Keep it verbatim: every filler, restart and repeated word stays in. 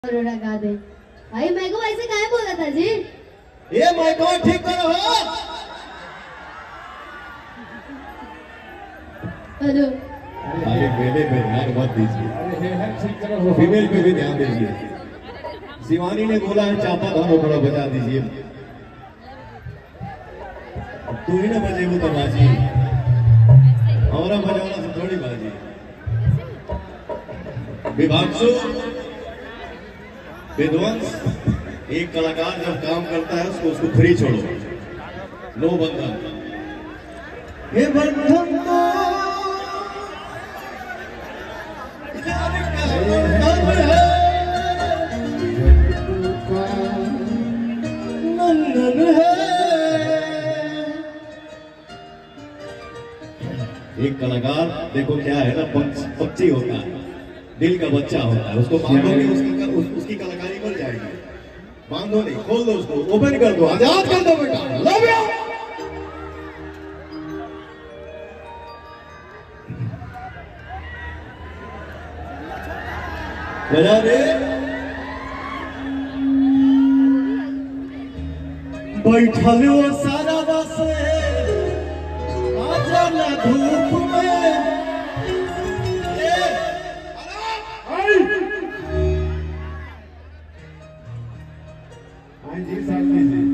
गा दे भाई। मैं को ऐसे काहे बोला था जी? ये माइक ठीक करो। हेलो अरे बेटे पे ध्यान मत दीजिए, फीमेल पे भी ध्यान दीजिए। शिवानी ने बोला है चापा दोनों थोड़ा बजा दीजिए। अब तू ही ना बजे वो तो बाजी, हमारा बजाना से थोड़ी बाजी। विभांशु विध्वंस, एक कलाकार जब काम करता है उसको उसको फ्री छोड़ो, नो बंधन। हे बंधन एक कलाकार देखो क्या है ना, पक्षी होता है, दिल का बच्चा होता है, उसको बांधोगे उसकी उस, उसकी कलाकारी बन जाएगी। बांधो नहीं, खोल दो उसको, ओपन कर दो, आजाद कर दो बेटा। Love you. बजा दे। बैठल वो सारा बसे आजा ना धूप में। हाँ जी साथी जी।